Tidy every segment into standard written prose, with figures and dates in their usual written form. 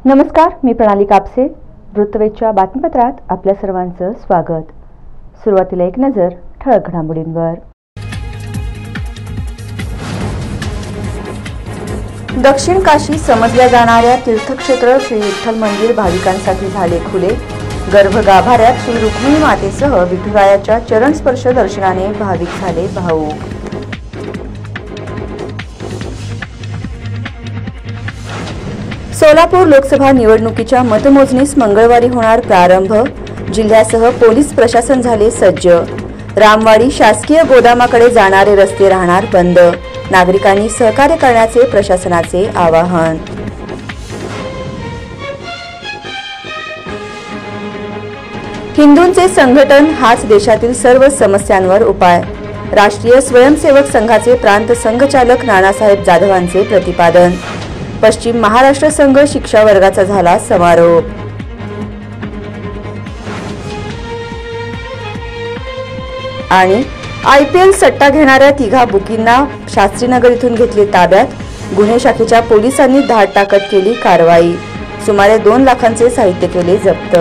नमस्कार, मी प्रणाली कापसे. वृत्तवेधच्या बातमीपत्रात आपल्या सर्वांचं स्वागत. सुरुवातीला एक नजर ठळक घडामोडींवर. दक्षिण काशी समजल्या जाणाऱ्या तीर्थक्षेत्र श्री विठ्ठल मंदिर भाविकांसाठी झाले खुले. गर्भगाभाऱ्यात श्री रुक्मिणी मातेसह विठुरायाच्या चरणस्पर्श दर्शनाने भाविक झाले भावुक. सोलापूर लोकसभा निवडणुकीच्या मतमोजणीस मंगळवारी होणार प्रारंभ. जिल्ह्यासह पोलीस प्रशासन झाले सज्ज. रामवाडी शासकीय गोदामाकडे जाणारे रस्ते राहणार बंद. नागरिकांनी सहकार्य करण्याचे प्रशासनाचे आवाहन. हिंदूंचे संघटन हाच देशातील सर्व समस्यांवर उपाय. राष्ट्रीय स्वयंसेवक संघाचे प्रांत संघचालक नानासाहेब जाधवांचे प्रतिपादन. पश्चिम महाराष्ट्र संघ शिक्षा वर्गाचा झाला समारोप. आणि IPL सट्टा घेणाऱ्या तिघा बुकींना शास्त्रीनगर इथून घेतले ताब्यात. गुन्हे शाखेच्या पोलिसांनी धाड टाकत केली कारवाई. सुमारे 2 लाखांचे साहित्य केले जप्त.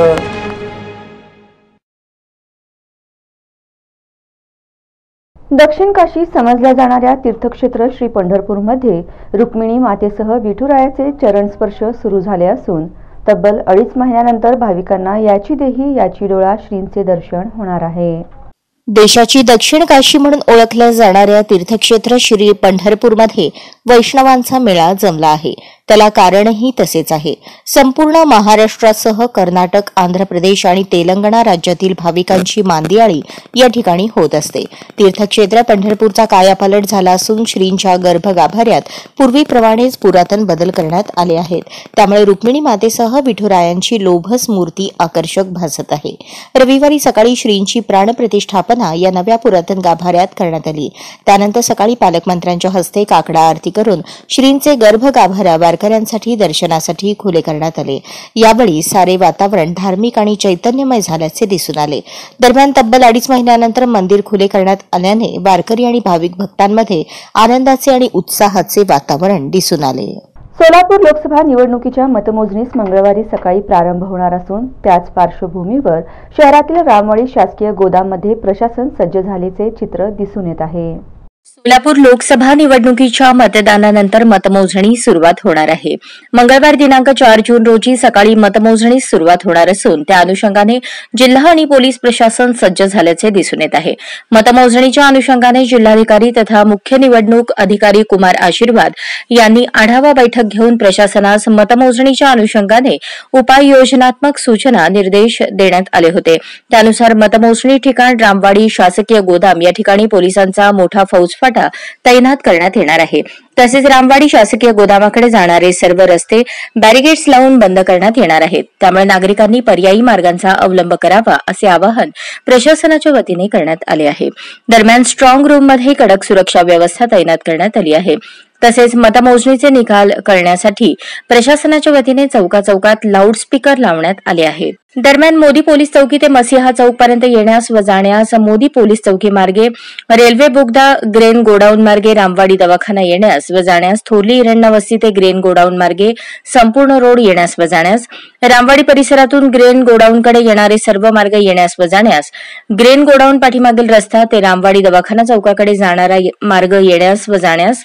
दक्षिण काशी समजल्या जाणाऱ्या तीर्थक्षेत्र श्री पंढरपूरमध्ये रुक्मिणी मातेसह विठुरायाचे चरणस्पर्श सुरू झाले असून तब्बल 2.5 महिन्यानंतर भाविकांना याची देही याची डोळा श्रींचे दर्शन होणार आहे. देशाची दक्षिण काशी म्हणून ओळखल्या जाणाऱ्या तीर्थक्षेत्र श्री पंढरपूरमध्ये वैष्णवांचा मेळा जमला आहे. त्याला कारणही तसेच आहे. संपूर्ण महाराष्ट्रासह कर्नाटक, आंध्र प्रदेश आणि तेलंगणा राज्यातील भाविकांची मांदियाळी या ठिकाणी होत असते. तीर्थक्षेत्र पंढरपूरचा कायापालट झाला असून श्रींच्या गर्भगाभाऱ्यात पूर्वीप्रमाणेच पुरातन बदल करण्यात आले आहेत. त्यामुळे रुक्मिणी मातेसह विठुरायांची लोभस मूर्ती आकर्षक भासत आहे. रविवारी सकाळी श्रींची प्राणप्रतिष्ठापना या नव्या पुरातन गाभाऱ्यात करण्यात आली. त्यानंतर सकाळी पालकमंत्र्यांच्या हस्ते काकडा आरती करून श्रींचे गर्भगाभारा वारकऱ्यांसाठी दर्शनासाठी खुले करण्यात आले. यावेळी सारे वातावरण धार्मिक आणि चैतन्यमय झाल्याचे दिसून आले. दरम्यान तब्बल 2.5 महिन्यानंतर मंदिर खुले करण्यात आल्याने वारकरी आणि भाविक भक्तांमध्ये आनंदाचे आणि उत्साहाचे वातावरण दिसून आले. सोलापूर लोकसभा निवडणुकीच्या मतमोजणीस मंगळवारी सकाळी प्रारंभ होणार असून त्याच पार्श्वभूमीवर शहरातील रामवाडी शासकीय गोदाममध्ये प्रशासन सज्ज झाल्याचे चित्र दिसून येत आहे. सोलापूर लोकसभा निवडणुकीच्या मतदानानंतर मतमोजणी सुरुवात होणार आहे. मंगळवार दिनांक 4 जून रोजी सकाळी मतमोजणीस सुरुवात होणार असून त्या अनुषंगाने जिल्हा आणि पोलीस प्रशासन सज्ज झाल्याचे दिसून येत आहे. मतमोजणीच्या अनुषंगाने जिल्हाधिकारी तथा मुख्य निवडणूक अधिकारी कुमार आशीर्वाद यांनी आढावा बैठक घेऊन प्रशासनास मतमोजणीच्या अनुषंगाने उपाययोजनात्मक सूचना निर्देश देण्यात आले होते. त्यानुसार मतमोजणी ठिकाण रामवाडी शासकीय गोदाम या ठिकाणी पोलिसांचा मोठा फौजफाटा तैनात करण्यात येणार आहे. तसेच रामवाडी शासकीय गोदामाकडे जाणारे सर्व रस्ते बॅरिगेड्स लावून बंद करण्यात येणार आहेत. त्यामुळे नागरिकांनी पर्यायी मार्गांचा अवलंब करावा असे आवाहन प्रशासनाच्या वतीने करण्यात आले आहे. दरम्यान स्ट्रॉंग रूममध्ये कडक सुरक्षा व्यवस्था तैनात करण्यात आली आहे. तसेच मतमोजणीचे निकाल कळण्यासाठी प्रशासनाच्या वतीने चौकाचौकात लाऊडस्पीकर लावण्यात आले आहेत. दरम्यान मोदी पोलीस चौकी ते मसिहा चौकपर्यंत येण्यास व जाण्यास मोदी पोलीस चौकी मार्गे, रेल्वे बोगदा, ग्रेन गोडाऊन मार्गे रामवाडी दवाखाना येण्यास व जाण्यास, थोरली हिरण्य वस्ती ते ग्रेन गोडाऊन मार्गे संपूर्ण रोड येण्यास व जाण्यास, रामवाडी परिसरातून ग्रेन गोडाऊनकडे येणारे सर्व मार्ग येण्यास व जाण्यास, ग्रेन गोडाऊन पाठीमागील रस्ता ते रामवाडी दवाखाना चौकाकडे जाणारा मार्ग येण्यास व जाण्यास,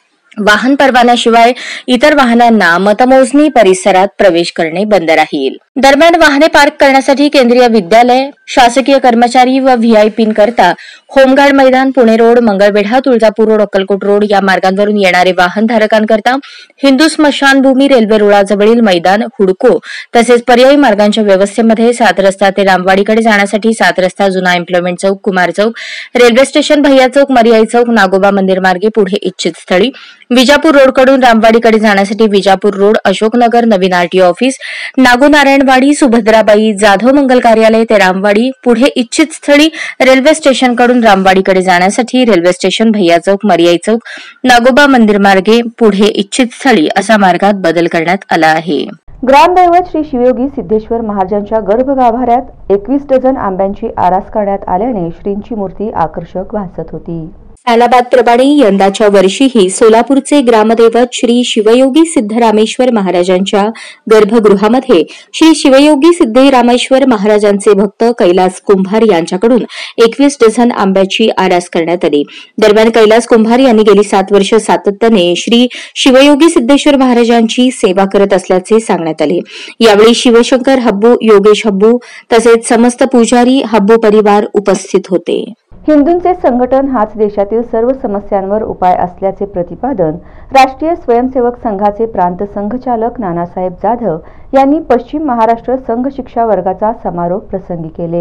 वाहन परवान्याशिवाय इतर वाहनांना मतमोजणी परिसरात प्रवेश करणे बंद राहील. दरम्यान वाहने पार्क करण्यासाठी केंद्रीय विद्यालय, शासकीय कर्मचारी व व्हीआयपींकरता होमगार्ड मैदान, Pune road, Mangalvedha, Tuljapur road, Akkalkot road या मार्गांवरून येणारे वाहनधारकांकरता हिंदू स्मशानभूमी रेल्वे रुळाजवळील मैदान, हुडको तसेच पर्यायी मार्गांच्या व्यवस्थेमध्ये 7 रस्ता ते रामवाडीकडे जाण्यासाठी 7 रस्ता, जुना एम्प्लॉयमेंट चौक, कुमार चौक, रेल्वे स्टेशन, भैया चौक, मरियाई चौक, नागोबा मंदिर मार्गे पुढे इच्छित स्थळी, विजापूर रोडकडून रामवाडीकडे जाण्यासाठी विजापूर रोड, अशोकनगर, नवीन आरटीओ ऑफिस, नागोनारायणवाडी, सुभद्राबाई जाधव मंगल कार्यालय ते रामवाडी पुढे इच्छित स्थळी, रेल्वे स्टेशनकडून रामवाडीकडे जाण्यासाठी रेल्वे स्टेशन, भैया चौक, मरियाई चौक, नागोबा मंदिर मार्गे पुढे इच्छित स्थळी असा मार्गात बदल करण्यात आला आहे. ग्रामदैवत श्री शिवयोगी सिद्धेश्वर महाराजांच्या गर्भगाभाऱ्यात 21 डझन आंब्यांची आरास करण्यात आल्याने श्रींची मूर्ती आकर्षक भासत होती. सालाबादप्रमाणे यंदाच्या वर्षीही सोलापूरचे ग्रामदैवत श्री शिवयोगी सिद्धरामेश्वर महाराजांच्या गर्भगृहामध्ये श्री शिवयोगी सिद्धरामेश्वर महाराजांचे भक्त कैलास कुंभार यांच्याकडून 21 डझन आंब्याची आरास करण्यात आली। दरम्यान कैलास कुंभार यांनी गेली 7 वर्ष सातत्याने श्री शिवयोगी सिद्धेश्वर महाराजांची सेवा करत असल्याचे सांगण्यात आले। यावेळी शिवशंकर हब्बू, योगेश हब्बू तसेच समस्त पुजारी हब्बू परिवार उपस्थित होते। हिंदूंचे संघटन हाच देशातील सर्व समस्यांवर उपाय असल्याचे प्रतिपादन राष्ट्रीय स्वयंसेवक संघाचे प्रांत संघचालक नानासाहेब जाधव यांनी पश्चिम महाराष्ट्र संघ शिक्षा वर्गाचा समारोप प्रसंगी केले।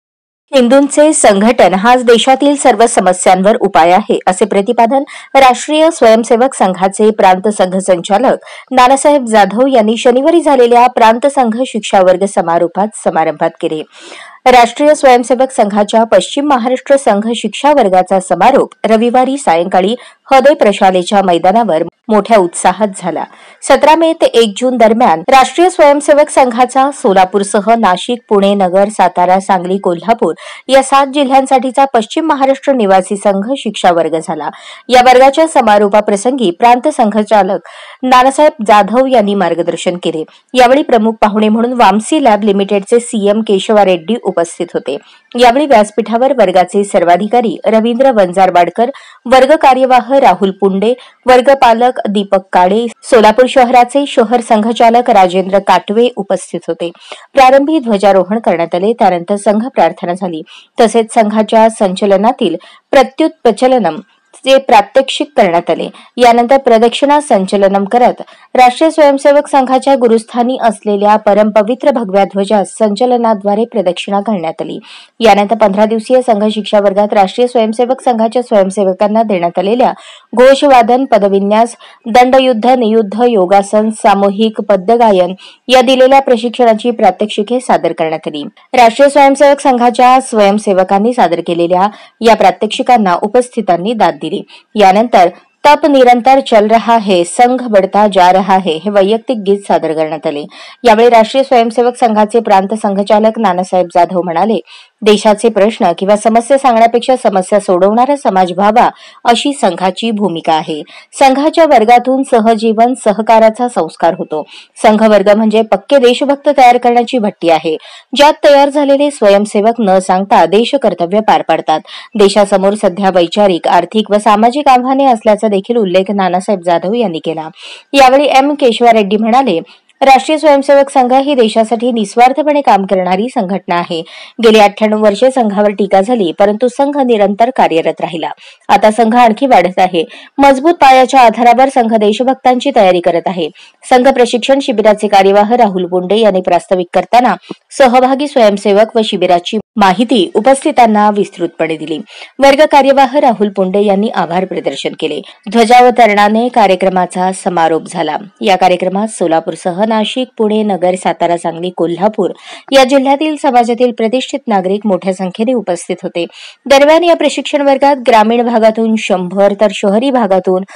हिंदूंचे संघटन हाच देशातील सर्व समस्यांवर उपाय आहे असे प्रतिपादन राष्ट्रीय स्वयंसेवक संघाचे प्रांत संघ संचालक नानासाहेब जाधव यांनी शनिवारी झालेल्या प्रांत संघ शिक्षा वर्ग समारंभात केले। राष्ट्रीय स्वयंसेवक संघाच्या पश्चिम महाराष्ट्र संघ शिक्षा वर्गाचा समारोप रविवारी सायंकाळी हृदय प्रशालेच्या मैदानावर मोठ्या उत्साहात झाला। 17 मे ते 1 जून दरम्यान राष्ट्रीय स्वयंसेवक संघाचा सोलापूरसह नाशिक, पुणे, नगर, सातारा, सांगली, कोल्हापूर या 7 जिल्ह्यांसाठीचा पश्चिम महाराष्ट्र निवासी संघ शिक्षा वर्ग झाला। या वर्गाच्या समारोपाप्रसंगी प्रांत संघचालक नानासाहेब जाधव यांनी मार्गदर्शन केले। यावेळी प्रमुख पाहुणे म्हणून वामसी लॅब लिमिटेडचे सीएम केशवा रेड्डी उपस्थित होते। यावेळी व्यासपीठावर वर्गाचे सर्वाधिकारी रवींद्र वंजारवाडकर, वर्ग कार्यवाह राहुल पुंडे, वर्ग पालक दीपक काळे, सोलापूर शहराचे शहर संघचालक राजेंद्र काटवे उपस्थित होते। प्रारंभी ध्वजारोहण करण्यात आले, त्यानंतर संघ प्रार्थना झाली। तसेच संघाच्या संचलनातील प्रत्युत प्रचलनम चे प्रात्यक्षिक करण्यात आले। यानंतर प्रदक्षिणा संचलनम करत राष्ट्रीय स्वयंसेवक संघाच्या गुरुस्थानी असलेल्या परमपवित्र भगव्या ध्वजास संचलनाद्वारे प्रदक्षिणा करण्यात आली। यानंतर 15 दिवसीय संघ शिक्षा वर्गात राष्ट्रीय स्वयंसेवक संघाच्या स्वयंसेवकांना देण्यात आलेल्या घोषवादन, पदविन्यास, दंडयुद्ध, नियुद्ध, योगासन, सामूहिक पद्यगायन या दिलेल्या प्रशिक्षणाची प्रात्यक्षिके सादर करण्यात आली। राष्ट्रीय स्वयंसेवक संघाच्या स्वयंसेवकांनी सादर केलेल्या या प्रात्यक्षिकांना उपस्थितांनी दाद दिली। यानंतर तप निरंतर चल रहा है, संघ बढ़ता जा रहा है हे वैयक्तिक गीत सादर करण्यात आले। यावेळी राष्ट्रीय स्वयंसेवक संघाचे प्रांत संघचालक नानासाहेब जाधव म्हणाले, देशाचे प्रश्न किंवा समस्या सांगण्यापेक्षा समस्या सोडवणारा समाज व्हावा अशी संघाची भूमिका आहे। संघाच्या वर्गातून सहजीवन, सहकाराचा संस्कार होतो। संघ वर्ग म्हणजे पक्के देशभक्त तयार करण्याची भट्टी आहे, ज्यात तयार झालेले स्वयंसेवक न सांगता देश कर्तव्य पार पाडतात। देशासमोर सध्या वैचारिक, आर्थिक व सामाजिक आव्हाने असल्याचा देखील उल्लेख नानासाहेब जाधव यांनी केला। यावेळी एम केशवा रेड्डी म्हणाले, राष्ट्रीय स्वयंसेवक संघ ही देशासाठी निस्वार्थपणे काम करणारी संघटना आहे। गेली 98 वर्षे संघावर टीका झाली, परंतु संघ निरंतर कार्यरत राहिला। आता संघ आणखी वाढत आहे। मजबूत पायाच्या आधारावर संघ देशभक्तांची तयारी करत आहे। संघ प्रशिक्षण शिबिराचे कार्यवाह राहुल पुंडे यांनी प्रास्ताविक करताना सहभागी स्वयंसेवक व शिबिराची माहिती उपस्थितांना विस्तृतपणे दिली। वर्ग कार्यवाह राहुल पुंडे यांनी आभार प्रदर्शन केले। ध्वजावतरणाने कार्यक्रमाचा समारोप झाला। या कार्यक्रमात सोलापूरसह नाशिक, पुणे, नगर, सातारा, सांगली, कोल्हापूर या जिल्ह्यातील समाजातील प्रतिष्ठित नागरिक मोठ्या संख्येने उपस्थित होते। दरम्यान या प्रशिक्षण वर्गात ग्रामीण भागातून 100 तर शहरी भागातून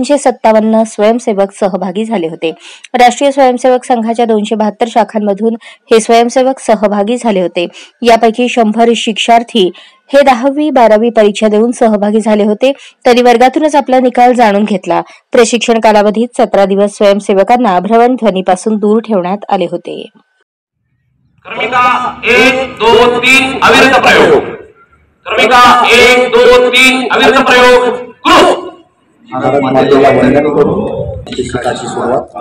257 स्वयंसेवक सहभागी झाले होते। राष्ट्रीय स्वयंसेवक संघाच्या 272 शाखांमधून हे स्वयंसेवक सहभागी झाले होते। यापैकी 100 शिक्षार्थी हे 10वी 12वी परीक्षा देऊन सहभागी झाले होते। त्यांनी वर्गातूनच आपला निकाल जाणून घेतला। प्रशिक्षण कालावधीत 17 दिवस स्वयंसेवकांना भ्रमणध्वनीपासून दूर ठेवण्यात आले होते। क्रमिका 1 2 3 अविरत प्रयोग। क्रमिका 1 2 3 अविरत प्रयोग करू। भारत मातेला वंदन करू। शिक्षकाची सुरुवात।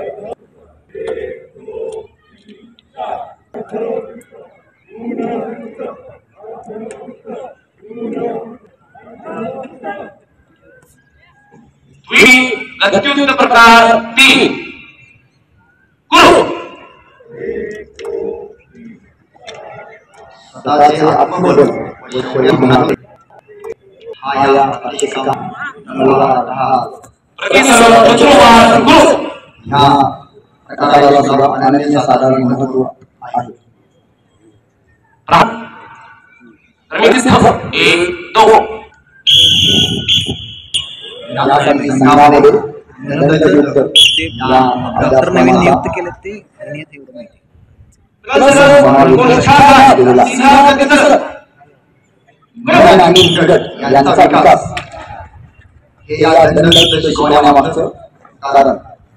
गत्युक्त प्रकार 3 करू। स्वतःचे आत्मबल व शौर्य गुणावले हा या शिक्षका मुलगा राहा प्रतिसर्व वचनवाद करू। ह्या प्रकाराला सुद्धा अनन्य साधारण महत्व आहे। क्रमिक 1 2 यासाठी संघामध्ये निरंतर डॉक्टर नवीन नियुक्त केले ते करण्यात एवढं माहिती यांचा विकास हे या दंडक शिकवण्यामागचं कारण.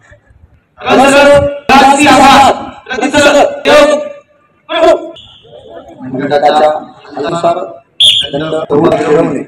घटकाच्या अनुसार दंड पूर्ण ठरवणे.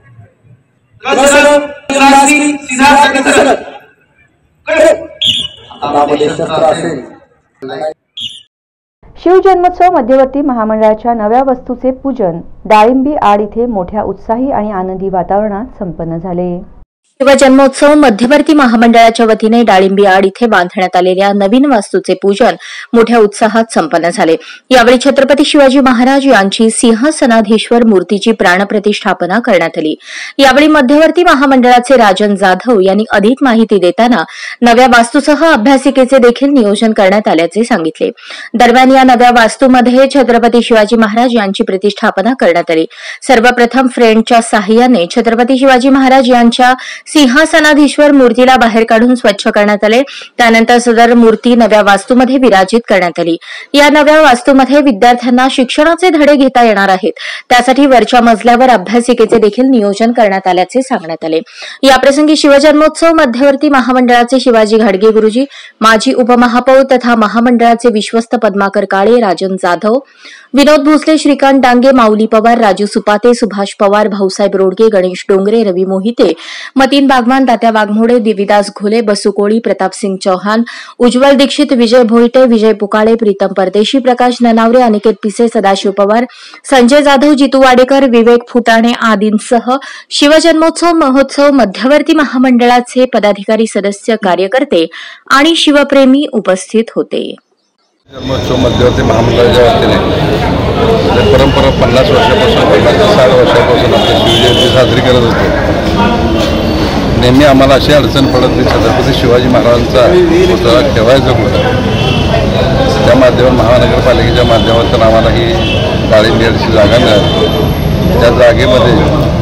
शिवजन्मोत्सव मध्यवर्ती महामंडळाच्या नव्या वास्तूचे पूजन डाळिंबी आड इथे मोठ्या उत्साही आणि आनंदी वातावरणात संपन्न झाले. शिवजन्मोत्सव मध्यवर्ती महामंडळाच्या वतीने डाळिंबी आड इथे बांधण्यात आलेल्या नवीन वास्तूचे पूजन मोठ्या उत्साहात संपन्न झाले. यावेळी छत्रपती शिवाजी महाराज यांची सिंहासनाधीश्वर मूर्तीची प्राणप्रतिष्ठापना करण्यात आली. यावेळी मध्यवर्ती महामंडळाचे राजन जाधव यांनी अधिक माहिती देताना नव्या वास्तूसह अभ्यासिकेचे देखील नियोजन करण्यात आल्याचे सांगितले. दरम्यान या नव्या वास्तूमध्ये छत्रपती शिवाजी महाराज यांची प्रतिष्ठापना करण्यात आली. सर्वप्रथम फ्रेंडच्या सहाय्याने छत्रपती शिवाजी महाराज यांच्या सिंहासनाधीश्वर मूर्तीला बाहेर काढून स्वच्छ करण्यात आले. त्यानंतर सदर मूर्ती नव्या वास्तूमध्ये विराजित करण्यात आली. या नव्या वास्तूमध्ये विद्यार्थ्यांना शिक्षणाचे धडे घेता येणार आहेत. त्यासाठी वरच्या मजल्यावर अभ्यासिकेचे देखील नियोजन करण्यात आल्याचे सांगण्यात आले. याप्रसंगी शिवजन्मोत्सव मध्यवर्ती महामंडळाचे शिवाजी घाडगे गुरुजी, माजी उपमहापौर तथा महामंडळाचे विश्वस्त पद्माकर काळे, राजन जाधव, विनोद भोसले, श्रीकांत डांगे, माऊली पवार, राजू सुपाते, सुभाष पवार, भाऊसाहेब रोडगे, गणेश डोंगरे, रवी मोहिते, मतीन बागवान, तात्या वाघमोडे, देविदास घोले, बसू कोळी, प्रतापसिंग चौहान, उज्ज्वल दीक्षित, विजय भोईटे, विजय पुकाळे, प्रीतम परदेशी, प्रकाश ननावरे, अनिकेत पिसे, सदाशिव पवार, संजय जाधव, जितू वाडेकर, विवेक फुटाणे आदींसह शिवजन्मोत्सव महोत्सव मध्यवर्ती महामंडळाचे पदाधिकारी, सदस्य, कार्यकर्ते आणि शिवप्रेमी उपस्थित होते. जन्मोत्सव मध्यवर्ती महामंडळाच्या वतीने परंपरा 50 वर्षापासून 50 ते 60 वर्षापासून आपल्या शिवजयंती साजरी करत होतो. नेहमी आम्हाला अशी अडचण पडत नाही. छत्रपती शिवाजी महाराजांचा पुतळा ठेवायचा होता. त्या माध्यमातून महानगरपालिकेच्या माध्यमातून आम्हाला ही डाळिंबीची जागा मिळाली. त्या जागेमध्ये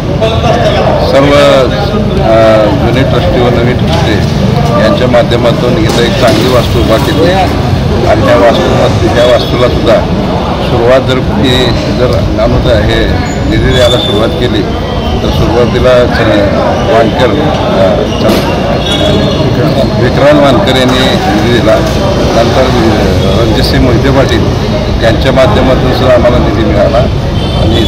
सर्व जुने ट्रस्टी व नवीन ट्रस्टी यांच्या माध्यमातून इथं एक चांगली वास्तू उभा केली आणि त्या वास्तूला सुद्धा सुरुवात जर अनुदान हे निधी द्यायला सुरुवात केली तर सुरुवातीला वानकर विक्रांत वानकर यांनी निधी दिला. नंतर रणजितसिंह मोहिते पाटील यांच्या माध्यमातून सुद्धा आम्हाला निधी मिळाला आणि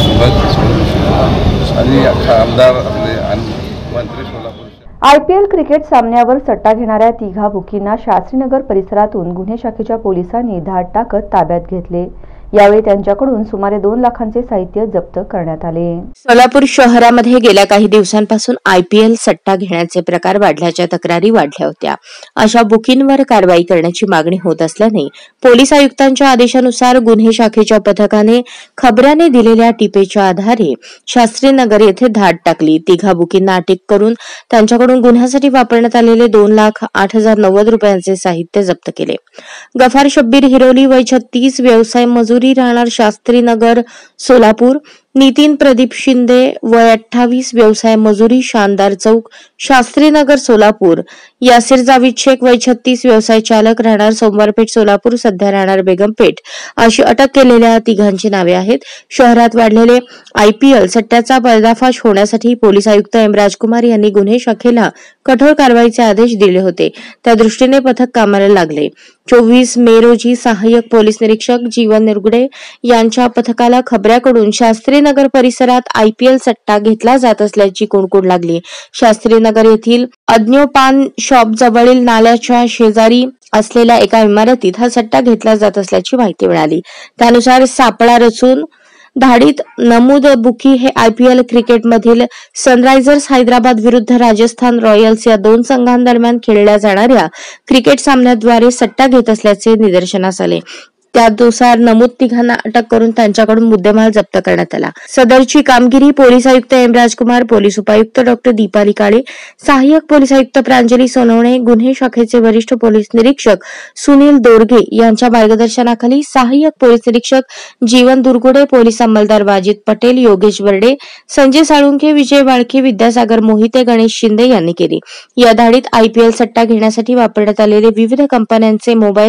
आमदार आपले मंत्री सोलापूर. IPL क्रिकेट सामन्यावर सट्टा घेणाऱ्या तिघा बुकींना शास्त्रीनगर परिसरातून गुन्हे शाखेच्या पोलिसांनी धाड टाकत ताब्यात घेतले. यावेळी त्यांच्याकडून सुमारे 2 लाखांचे साहित्य जप्त करण्यात आले. सोलापूर शहरामध्ये गेल्या काही दिवसांपासून IPL सट्टा घेण्याचे प्रकार वाढल्याच्या तक्रारी वाढल्या होत्या. अशा बुकींवर कारवाई करण्याची मागणी होत असल्याने पोलीस आयुक्तांच्या आदेशानुसार गुन्हे शाखेच्या पथकाने खबऱ्याने दिलेल्या टिपेच्या आधारे शास्त्रीनगर येथे धाड टाकली. तिघा बुकींना अटक करून त्यांच्याकडून गुन्ह्यासाठी वापरण्यात आलेले 2,08,090 रुपयांचे साहित्य जप्त केले. गफार शब्बीर हिरोली, वय 36, व्यवसाय मजुरी, राहणार शास्त्रीनगर सोलापूर. नितीन प्रदीप शिंदे, वय 28, व्यवसाय मजुरी, शानदार चौक, शास्त्रीनगर सोलापूर. यासिर जावेद शेख, वय 36, व्यवसाय चालक, राहणार सोमवारपेठ सोलापूर, सध्या राहणार बेगमपेठ. अशी अटक केलेल्या तिघांची नावे आहेत. शहरात वाढलेले IPL सट्ट्याचा पर्दाफाश होण्यासाठी पोलीस आयुक्त एम राजकुमार यांनी गुन्हे शाखेला कठोर कारवाईचे आदेश दिले होते. त्या दृष्टीने पथक कामाला लागले. 24 मे रोजी सहाय्यक पोलीस निरीक्षक जीवन निरगुडे यांच्या पथकाला खबऱ्याकडून शास्त्रीनगर परिसरात IPL सट्टा घेतला जात असल्याची कुणकुण लागली. शास्त्रीनगर येथील अज्ञोपान शॉप जवळील नाल्याच्या शेजारी असलेल्या एका इमारतीत हा सट्टा घेतला जात असल्याची माहिती मिळाली. त्यानुसार सापळा रचून धाडीत नमूद बुकी हे IPL क्रिकेटमधील सनरायझर्स हैदराबाद विरुद्ध राजस्थान रॉयल्स या 2 संघांदरम्यान खेळल्या जाणाऱ्या क्रिकेट सामन्याद्वारे सट्टा घेत असल्याचे निदर्शनास आले. त्यानुसार नमूद तिघांना अटक करून त्यांच्याकडून मुद्देमाल जप्त करण्यात आला. सदरची कामगिरी पोलीस आयुक्त एम राजकुमार, पोलीस उपायुक्त डॉक्टर दीपाली काळे, सहाय्यक पोलीस आयुक्त प्रांजली सोनवणे, गुन्हे शाखेचे वरिष्ठ पोलीस निरीक्षक सुनील दोरगे यांच्या मार्गदर्शनाखाली सहाय्यक पोलीस निरीक्षक जीवन दुर्गुडे, पोलीस अंमलदार वाजिद पटेल, योगेश बर्डे, संजय साळुंखे, विजय वाळके, विद्यासागर मोहिते, गणेश शिंदे यांनी केली. या धाडीत IPL सट्टा घेण्यासाठी वापरण्यात आलेले विविध कंपन्यांचे मोबाईल,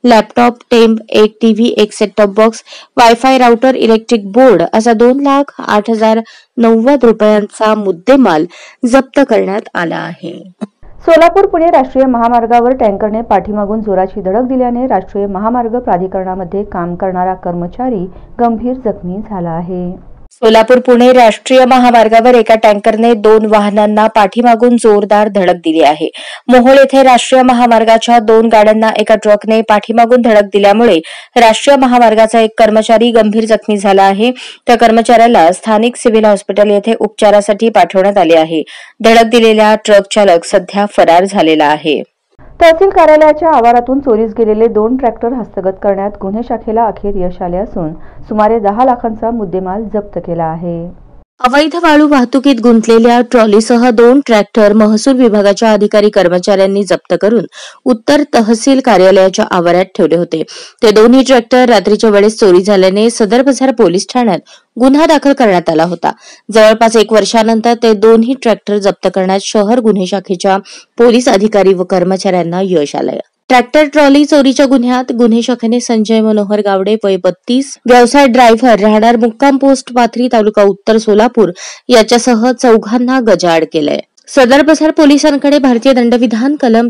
लॅपटॉप, टेम्प, एक टीव्ही, एक set top box, WiFi router, electric board असा 2,08,090 रुपयांचा मुद्देमाल जप्त करण्यात आला आहे. सोलापूर पुणे राष्ट्रीय महामार्गावर टँकरने पाठीमागून जोराची धडक दिल्याने राष्ट्रीय महामार्ग प्राधिकरणामध्ये काम करणारा कर्मचारी गंभीर जखमी झाला आहे. सोलापूर पुणे राष्ट्रीय महामार्गावर एका टँकरने 2 वाहनांना पाठीमागून जोरदार धडक दिली आहे. मोहोळ येथे राष्ट्रीय महामार्गाच्या 2 गाड्यांना एका ट्रकने पाठीमागून धडक दिल्यामुळे राष्ट्रीय महामार्गाचा एक कर्मचारी गंभीर जखमी झाला आहे. त्या कर्मचाऱ्याला स्थानिक सिव्हिल हॉस्पिटल येथे उपचारासाठी पाठवण्यात आले आहे. धडक दिलेला ट्रक चालक सध्या फरार झालेला आहे. तहसील कार्यालयाच्या आवारातून चोरीस गेलेले 2 ट्रॅक्टर हस्तगत करण्यात गुन्हे शाखेला अखेर यश आले असून सुमारे 10 लाखांचा मुद्देमाल जप्त केला आहे. अवैध वाळू वाहतुकीत गुंतलेल्या ट्रॉलीसह 2 ट्रॅक्टर महसूल विभागाच्या अधिकारी कर्मचाऱ्यांनी जप्त करून उत्तर तहसील कार्यालयाच्या आवारात ठेवले होते. ते दोन्ही ट्रॅक्टर रात्रीच्या वेळेस चोरी झाल्याने सदर बाजार पोलीस ठाण्यात गुन्हा दाखल करण्यात आला होता. जवळपास 1 वर्षानंतर ते दोन्ही ट्रॅक्टर जप्त करण्यात शहर गुन्हे शाखेच्या पोलीस अधिकारी व कर्मचाऱ्यांना यश आले. ट्रॅक्टर ट्रॉली चोरीच्या गुन्ह्यात गुन्हे शाखेने संजय मनोहर गावडे वय 32 व्यवसाय ड्रायव्हर राहणार मुक्काम पोस्ट पाथरी तालुका उत्तर सोलापूर याच्यासह 4घांना गजाआड केलंय. सदर बाजार पोलिसांकडे भारतीय दंडविधान कलम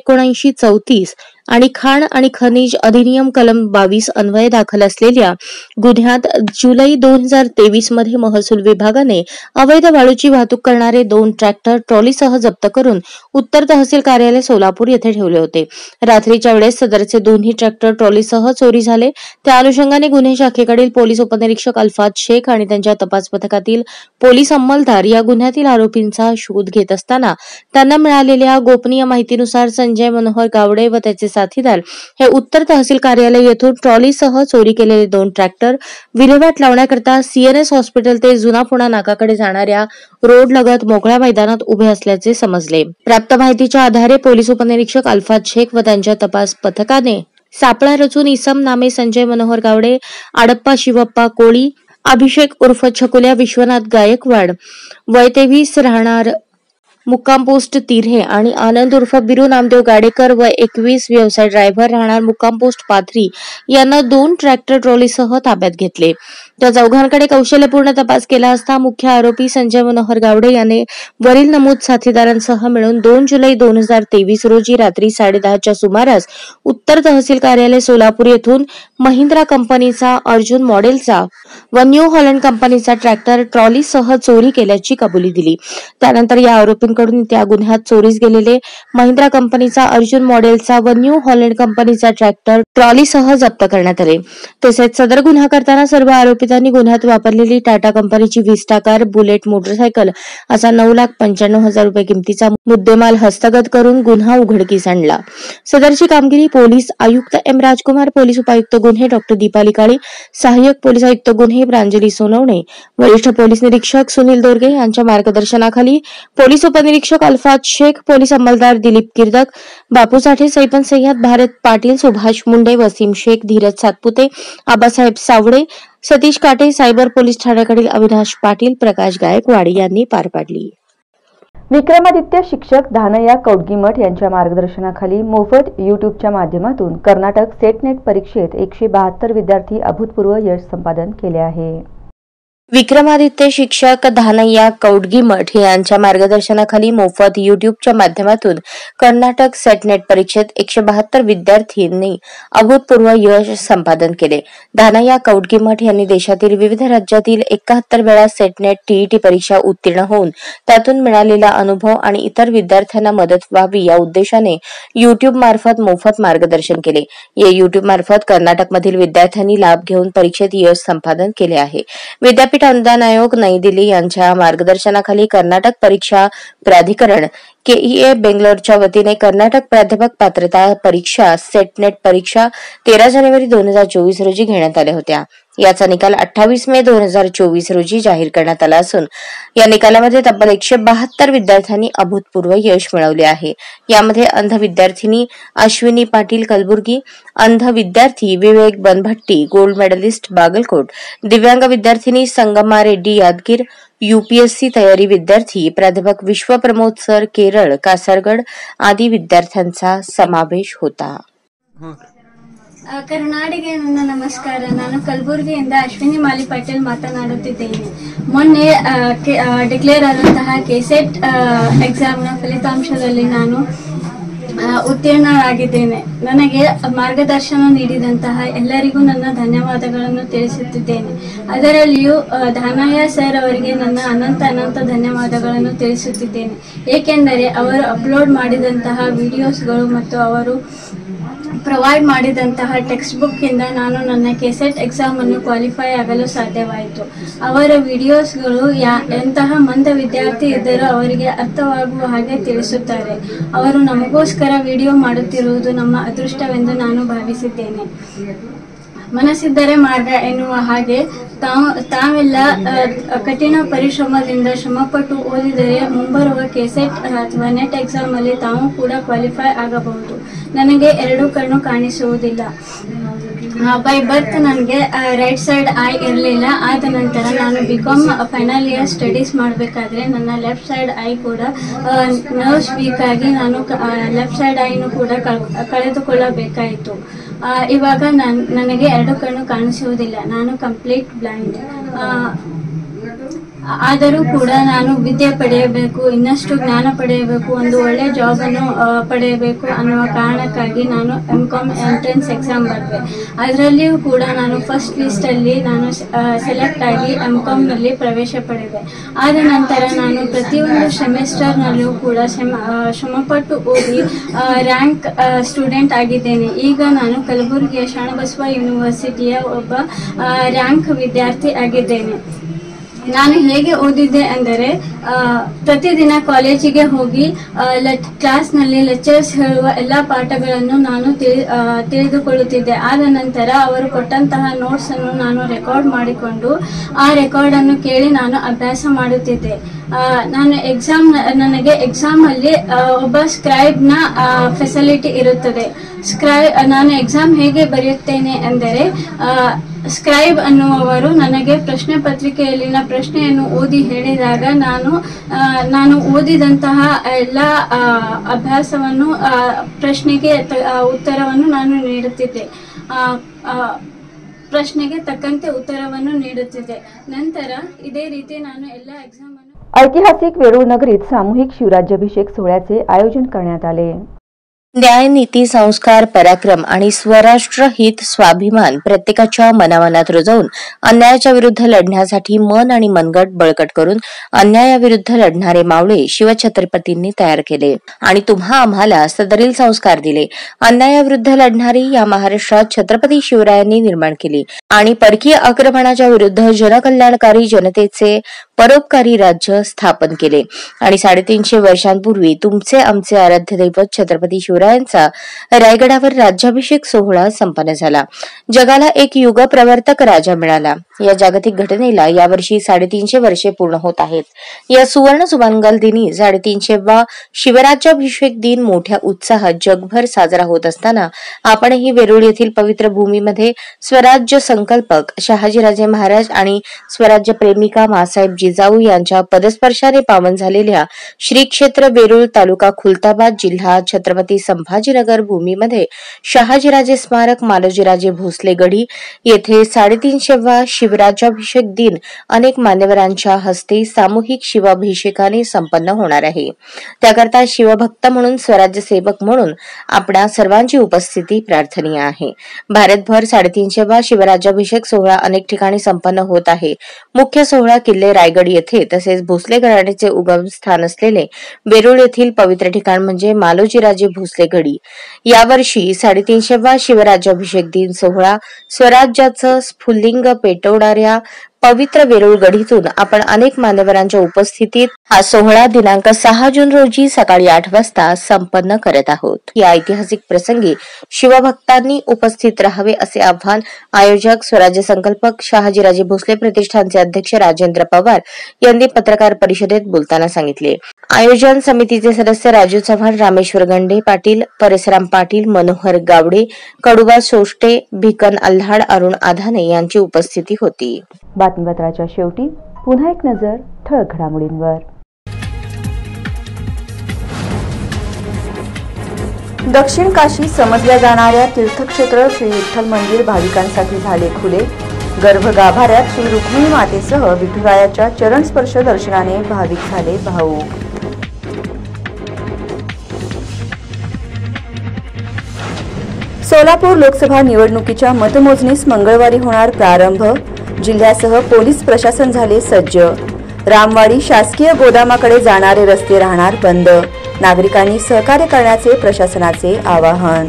379-34 आणि खाण आणि खनिज अधिनियम कलम 22 अन्वये दाखल असलेल्या गुन्ह्यात जुलै 2023 मध्ये महसूल विभागाने अवैध वाळूची वाहतूक करणारे 2 ट्रॅक्टर ट्रॉलीसह जप्त करून उत्तर तहसील कार्यालय सोलापूर येथे ठेवले होते. रात्रीच्या वेळेस सदरचे दोन्ही ट्रॅक्टर ट्रॉलीसह चोरी झाले. त्या अनुषंगाने गुन्हे शाखेकडील पोलीस उपनिरीक्षक अल्फाज शेख आणि त्यांच्या तपास पथकातील पोलीस अंमलदार या गुन्ह्यातील आरोपींचा शोध घेत असताना त्यांना मिळालेल्या गोपनीय माहितीनुसार संजय मनोहर गावडे व त्याचे साथीदार हे उत्तर तहसील कार्यालय येथून ट्रॉलीसह चोरी केलेले 2 ट्रॅक्टर विल्हेवाट लावण्याकरता CNS हॉस्पिटल ते जुना पुणा नाकाकडे जाणाऱ्या रोड लगत मोकळ्या मैदानात उभे असल्याचे समजले. प्राप्त माहितीच्या आधारे पोलीस उपनिरीक्षक अल्फाज शेख व त्यांच्या तपास पथकाने सापळा रचून इसम नामे संजय मनोहर गावडे, आडप्पा शिवप्पा कोळी, अभिषेक उर्फ छकुल्या विश्वनाथ गायकवाड वय 23 राहणार मुक्काम पोस्ट तिऱ्हे आणि आनंद उर्फ बिरू नामदेव गाडेकर व 21 व्यवसाय ड्रायव्हर राहणार मुक्काम पोस्ट पाथरी यांना 2 ट्रॅक्टर ट्रॉलीसह ताब्यात घेतले. त्या 4घांकडे कौशल्यपूर्ण तपास केला असता मुख्य आरोपी संजय मनोहर गावडे याने वरील नमूद साथीदारांसह मिळून 2 जुलै 2023 रोजी रात्री 10:30च्या सुमारास उत्तर तहसील कार्यालय सोलापूर येथून महिंद्रा कंपनीचा अर्जुन मॉडेलचा व न्यू हॉलंड कंपनीचा ट्रॅक्टर ट्रॉलीसह चोरी केल्याची कबुली दिली. त्यानंतर या आरोपींकडून त्या गुन्ह्यात चोरीस गेलेले महिंद्रा कंपनीचा अर्जुन मॉडेलचा व न्यू हॉलंड कंपनीचा ट्रॅक्टर ट्रॉलीसह जप्त करण्यात आले. तसेच सदर गुन्हा करताना सर्व आरोपितांनी गुन्ह्यात वापरलेली टाटा कंपनीची व्हिस्टा कार, बुलेट मोटरसायकल असा 9,95,000 रुपये किमतीचा मुद्देमाल हस्तगत करून गुन्हा उघडकीस आणला. सदरची कामगिरी पोलीस आयुक्त एम राजकुमार, पोलीस उपायुक्त गुन्हे डॉक्टर दीपाली काळे, सहाय्यक पोलीस आयुक्त गुन्हे प्रांजली सोनवणे, वरिष्ठ पोलीस निरीक्षक सुनील दोरगे यांच्या मार्गदर्शनाखाली पोलीस उपनिरीक्षक अल्फाज शेख, पोलीस अंमलदार दिलीप किर्दक, बापू साठे, सैपन सय्यद, भारत पाटील, सुभाष मुंडे, वसीम शेख, धीरज सातपुते, आबासाहेब सावडे, सतीश काटे, सायबर पोलीस ठाण्याकडील अविनाश पाटील, प्रकाश गायकवाड यांनी पार पाडली. विक्रमादित्य शिक्षक धानय्या कौडगीमठ यांच्या मार्गदर्शनाखाली मोफत यूट्यूबच्या माध्यमातून कर्नाटक सेट नेट परीक्षेत 172 विद्यार्थी अभूतपूर्व यश संपादन केले आहे. विक्रमादित्य शिक्षक धानय्या कौडगीमठ यांच्या मार्गदर्शनाखाली मोफत युट्यूबच्या माध्यमातून कर्नाटक सेट नेट परीक्षेत 172 विद्यार्थ्यांनी अभूतपूर्व यश संपादन केले. धानय्या कौडगीमठ यांनी देशातील विविध राज्यातील 71 वेळा सेट नेट TET परीक्षा उत्तीर्ण होऊन त्यातून मिळालेला अनुभव आणि इतर विद्यार्थ्यांना मदत व्हावी या उद्देशाने युट्यूब मार्फत मोफत मार्गदर्शन केले. या युट्यूब मार्फत कर्नाटकमधील विद्यार्थ्यांनी लाभ घेऊन परीक्षेत यश संपादन केले आहे. विद्यापीठ अनुदान आयोग नई दिल्ली यांच्या मार्गदर्शनाखाली कर्नाटक परीक्षा प्राधिकरण KEA बेंगलोरच्या वतीने कर्नाटक प्राध्यापक पात्रता परीक्षा सेट नेट परीक्षा 13 जानेवारी 2024 रोजी घेण्यात आल्या होत्या. याचा निकाल 28 मे 2024 रोजी जाहीर करण्यात आला असून या निकालामध्ये तब्बल 172 विद्यार्थ्यांनी अभूतपूर्व यश मिळवले आहे. यामध्ये अंध विद्यार्थिनी अश्विनी पाटील कलबुर्गी, अंध विद्यार्थी विवेक बनभट्टी गोल्ड मेडलिस्ट बागलकोट, दिव्यांग विद्यार्थिनी संगमा रेड्डी यादगीर, UPSC तयारी विद्यार्थी प्राध्यापक विश्वप्रमोद सर केरळ कासारगड आदी विद्यार्थ्यांचा समावेश होता. ಕರುನಾಡಿಗೆ ನನ್ನ ನಮಸ್ಕಾರ. ನಾನು ಕಲಬುರಗಿಯಿಂದ ಅಶ್ವಿನಿ ಮಾಲಿ ಪಾಟೀಲ್ ಮಾತನಾಡುತ್ತಿದ್ದೇನೆ. ಮೊನ್ನೆ ಡಿಕ್ಲೇರ್ ಆದಂತಹ ಕೆಸೆಟ್ ಎಕ್ಸಾಮ್ನ ಫಲಿತಾಂಶದಲ್ಲಿ ನಾನು ಉತ್ತೀರ್ಣರಾಗಿದ್ದೇನೆ. ನನಗೆ ಮಾರ್ಗದರ್ಶನ ನೀಡಿದಂತಹ ಎಲ್ಲರಿಗೂ ನನ್ನ ಧನ್ಯವಾದಗಳನ್ನು ತಿಳಿಸುತ್ತಿದ್ದೇನೆ. ಅದರಲ್ಲಿಯೂ ಧಾನಯ್ಯ ಸರ್ ಅವರಿಗೆ ನನ್ನ ಅನಂತ ಧನ್ಯವಾದಗಳನ್ನು ತಿಳಿಸುತ್ತಿದ್ದೇನೆ. ಏಕೆಂದರೆ ಅವರು ಅಪ್ಲೋಡ್ ಮಾಡಿದಂತಹ ವಿಡಿಯೋಸ್ಗಳು ಮತ್ತು ಅವರು ಪ್ರೊವೈಡ್ ಮಾಡಿದಂತಹ ಟೆಕ್ಸ್ಟ್ ಬುಕ್ ಇಂದ ನಾನು ನನ್ನ ಕೆಸೆಟ್ ಎಕ್ಸಾಮ್ ಅನ್ನು ಕ್ವಾಲಿಫೈ ಆಗಲು ಸಾಧ್ಯವಾಯಿತು. ಅವರ ವಿಡಿಯೋಸ್ಗಳು ಎಂತಹ ಮಂದ ವಿದ್ಯಾರ್ಥಿ ಇದ್ದರೂ ಅವರಿಗೆ ಅರ್ಥವಾಗುವ ಹಾಗೆ ತಿಳಿಸುತ್ತಾರೆ. ಅವರು ನಮಗೋಸ್ಕರ ವಿಡಿಯೋ ಮಾಡುತ್ತಿರುವುದು ನಮ್ಮ ಅದೃಷ್ಟವೆಂದು ನಾನು ಭಾವಿಸಿದ್ದೇನೆ. ಮನಸ್ಸಿದ್ದರೆ ಮಾರ್ಗ ಎನ್ನುವ ಹಾಗೆ ತಾವೆಲ್ಲ ಕಠಿಣ ಪರಿಶ್ರಮದಿಂದ ಶ್ರಮಪಟ್ಟು ಓದಿದರೆ ಮುಂಬರುವ ಕೆಸೆಟ್ ಅಥವಾ ನೆಟ್ ಎಕ್ಸಾಮ್ ಅಲ್ಲಿ ತಾವು ಕೂಡ ಕ್ವಾಲಿಫೈ ಆಗಬಹುದು. ನನಗೆ ಎರಡು ಕಣ್ಣು ಕಾಣಿಸುವುದಿಲ್ಲ. ಬೈ ಬರ್ತ್ ನನಗೆ ರೈಟ್ ಸೈಡ್ ಐ ಇರಲಿಲ್ಲ. ಆದ ನಂತರ ನಾನು ಬಿಕಾಮ್ ಫೈನಲ್ ಇಯರ್ ಸ್ಟಡೀಸ್ ಮಾಡಬೇಕಾದ್ರೆ ನನ್ನ ಲೆಫ್ಟ್ ಸೈಡ್ ಐ ಕೂಡ ನರ್ವ್ಸ್ ವೀಕ್ ಆಗಿ ನಾನು ಲೆಫ್ಟ್ ಸೈಡ್ ಐನು ಕೂಡ ಕಳೆದುಕೊಳ್ಳಬೇಕಾಯಿತು. ಇವಾಗ ನನಗೆ ಎರಡು ಕಣ್ಣು ಕಾಣಿಸುವುದಿಲ್ಲ. ನಾನು ಕಂಪ್ಲೀಟ್ ಬ್ಲೈಂಡ್. ಆದರೂ ಕೂಡ ನಾನು ವಿದ್ಯೆ ಪಡೆಯಬೇಕು, ಇನ್ನಷ್ಟು ಜ್ಞಾನ ಪಡೆಯಬೇಕು, ಒಂದು ಒಳ್ಳೆ ಜಾಬ್ ಅನ್ನು ಪಡೆಯಬೇಕು ಅನ್ನುವ ಕಾರಣಕ್ಕಾಗಿ ನಾನು MCOM ಎಂಟ್ರೆನ್ಸ್ ಎಕ್ಸಾಮ್ ಬರೆದೆ. ಅದರಲ್ಲಿಯೂ ಕೂಡ ನಾನು ಫಸ್ಟ್ ಲಿಸ್ಟ್ ಅಲ್ಲಿ ನಾನು ಸೆಲೆಕ್ಟ್ ಆಗಿ MCOM ನಲ್ಲಿ ಪ್ರವೇಶ ಪಡೆದೆ. ಆದ ನಂತರ ನಾನು ಪ್ರತಿಯೊಂದು ಸೆಮಿಸ್ಟರ್ ನಲ್ಲಿಯೂ ಕೂಡ ಶ್ರಮಪಟ್ಟು ಓದಿ ರ್ಯಾಂಕ್ ಸ್ಟೂಡೆಂಟ್ ಆಗಿದ್ದೇನೆ. ಈಗ ನಾನು ಕಲಬುರಗಿಯ ಶರಣಬಸವ ಯೂನಿವರ್ಸಿಟಿಯ ಒಬ್ಬ ರ್ಯಾಂಕ್ ವಿದ್ಯಾರ್ಥಿ ಆಗಿದ್ದೇನೆ. ನಾನು ಹೇಗೆ ಓದಿದ್ದೆ ಅಂದರೆ ಪ್ರತಿದಿನ ಕಾಲೇಜಿಗೆ ಹೋಗಿ ಕ್ಲಾಸ್ನಲ್ಲಿ ಲೆಕ್ಚರ್ಸ್ ಹೇಳುವ ಎಲ್ಲಾ ಪಾಠಗಳನ್ನು ನಾನು ತಿಳಿದುಕೊಳ್ಳುತ್ತಿದ್ದೆ. ಆದ ನಂತರ ಅವರು ಕೊಟ್ಟಂತಹ ನೋಟ್ಸ್ ಅನ್ನು ನಾನು ರೆಕಾರ್ಡ್ ಮಾಡಿಕೊಂಡು ಆ ರೆಕಾರ್ಡ್ ಅನ್ನು ಕೇಳಿ ನಾನು ಅಭ್ಯಾಸ ಮಾಡುತ್ತಿದ್ದೆ. ನನಗೆ ಎಕ್ಸಾಮ್ ಅಲ್ಲಿ ಒಬ್ಬ ಸ್ಕ್ರೈಬ್ ನ ಫೆಸಿಲಿಟಿ ಇರುತ್ತದೆ. ನಾನು ಎಕ್ಸಾಮ್ ಹೇಗೆ ಬರೆಯುತ್ತೇನೆ ಅಂದರೆ ಸ್ಕ್ರೈಬ್ ಅನ್ನುವವರು ನನಗೆ ಪ್ರಶ್ನೆ ಪತ್ರಿಕೆಯಲ್ಲಿನ ಪ್ರಶ್ನೆಯನ್ನು ಓದಿ ಹೇಳಿದಾಗ ನಾನು ಓದಿದಂತಹ ಎಲ್ಲ ಅಭ್ಯಾಸವನ್ನು ಪ್ರಶ್ನೆಗೆ ಉತ್ತರವನ್ನು ನಾನು ನೀಡುತ್ತಿದ್ದೆ. प्रश्नेगे तक्कंते उत्तरवन्नु नीडुत्तिद्दे. नंतर इದೇ ರೀತಿ ನಾನು ಎಲ್ಲ एग्जाम अನ್ನು ऐतिहासिक वेरूळ नगरीत सामूहिक शिवराज्याभिषेक सोहळ्याचे आयोजन करण्यात आले. न्याय, नीती, संस्कार, पराक्रम आणि स्वराष्ट्र हित स्वाभिमान प्रत्येकाच्या मनामनात रुजवून अन्यायाच्या विरुद्ध लढण्यासाठी मन आणि मनगट बळकट करून अन्यायाविरुद्ध लढणारे मावळे शिवछत्रपतींनी तयार केले आणि तुम्हा आम्हाला सदरील संस्कार दिले. अन्यायाविरुद्ध लढणारी या महाराष्ट्रात छत्रपती शिवरायांनी निर्माण केली आणि परकीय आक्रमणाच्या विरुद्ध जनकल्याणकारी जनतेचे परोपकारी राज्य स्थापन केले आणि 350 वर्षांपूर्वी तुमचे आमचे आराध्य दैवत छत्रपती शिवरायांचा रायगडावर राज्याभिषेक सोहळा संपन्न झाला. जगाला एक युग प्रवर्तक राजा मिळाला. या जागतिक घटनेला यावर्षी 350 वर्षे पूर्ण होत आहेत. या सुवर्ण सुमंगल दिनी 350वा शिवराज्याभिषेक दिन मोठ्या उत्साहात जगभर साजरा होत असताना आपणही वेरूळ येथील पवित्र भूमीमध्ये स्वराज्य संकल्पक शहाजीराजे महाराज आणि स्वराज्य प्रेमिका मासाहेब जिजाऊ यांच्या पदस्पर्शाने पावन झालेल्या श्री क्षेत्र वेरूळ तालुका खुलताबाद जिल्हा छत्रपती संभाजीनगर भूमीमध्ये शहाजीराजे स्मारक मालोजीराजे भोसले गढी येथे 350वा शिवराज्याभिषेक दिन अनेक मान्यवरांच्या हस्ते सामूहिक शिवाभिषेकाने संपन्न होणार आहे. त्याकरता शिवभक्त म्हणून स्वराज्य सेवक म्हणून आपणा सर्वांची उपस्थिती प्रार्थनीय आहे. भारतभर 350वा शिवराज्याभिषेक सोहळा अनेक ठिकाणी संपन्न होत आहे. मुख्य सोहळा किल्ले रायगड येथे तसेच भोसले घराण्याचे उगम स्थान असलेले वेरूळ येथील पवित्र ठिकाण म्हणजे मालोजीराजे भोसले गढी. यावर्षी 350वा शिवराज्याभिषेक दिन सोहळा स्वराज्याचं स्फुल्लिंग पेटवणाऱ्या पवित्र वेरूळ गढीतून आपण अनेक मान्यवरांच्या उपस्थितीत हा सोहळा दिनांक 6 जून रोजी सकाळी 8 वाजता संपन्न करत आहोत. या ऐतिहासिक प्रसंगी शिवभक्तांनी उपस्थित राहावे असे आवाहन आयोजक स्वराज्य संकल्पक शहाजीराजे भोसले प्रतिष्ठानचे अध्यक्ष राजेंद्र पवार यांनी पत्रकार परिषदेत बोलताना सांगितले. आयोजन समितीचे सदस्य राजू चव्हाण, रामेश्वर गंडे पाटील, परसराम पाटील, मनोहर गावडे, कडुबा सोष्टे, भिकन अल्हाड, अरुण आधाने यांची उपस्थिती होती. बातमीपत्राच्या शेवटी पुन्हा एक नजर ठळक घडामोडींवर. दक्षिण काशी समजल्या जाणाऱ्या तीर्थक्षेत्र श्री विठ्ठल मंदिर भाविकांसाठी झाले खुले. गर्भगाभाऱ्यात श्री रुक्मिणी मातेसह विठुरायाच्या चरणस्पर्श दर्शनाने भाविक झाले भावुक. सोलापूर लोकसभा निवडणुकीच्या मतमोजणीस मंगळवारी होणार प्रारंभ. जिल्ह्यासह पोलीस प्रशासन झाले सज्ज. रामवाडी शासकीय गोदामाकडे जाणारे रस्ते राहणार बंद. नागरिकांनी सहकार्य करण्याचे प्रशासनाचे आवाहन.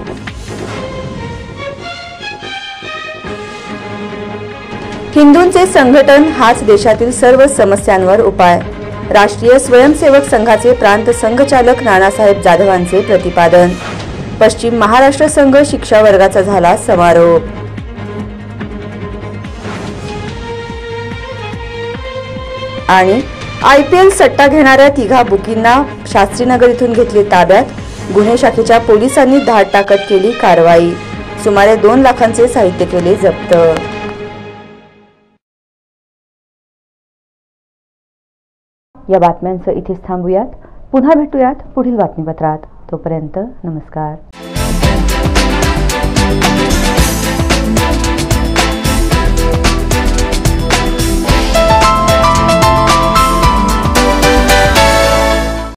हिंदूंचे संघटन हाच देशातील सर्व समस्यांवर उपाय. राष्ट्रीय स्वयंसेवक संघाचे प्रांत संघचालक नानासाहेब जाधवांचे प्रतिपादन. पश्चिम महाराष्ट्र संघ शिक्षा वर्गाचा झाला समारोप. आणि IPL सट्टा घेणाऱ्या तिघा बुकींना शास्त्रीनगर इथून घेतले ताब्यात. गुन्हे शाखेच्या पोलिसांनी धाड टाकत केली कारवाई. सुमारे 2 लाखांचे साहित्य केले जप्त. या बातम्यांचं इथेच थांबूयात. पुन्हा भेटूयात पुढील बातमीपत्रात. तोपर्यंत नमस्कार.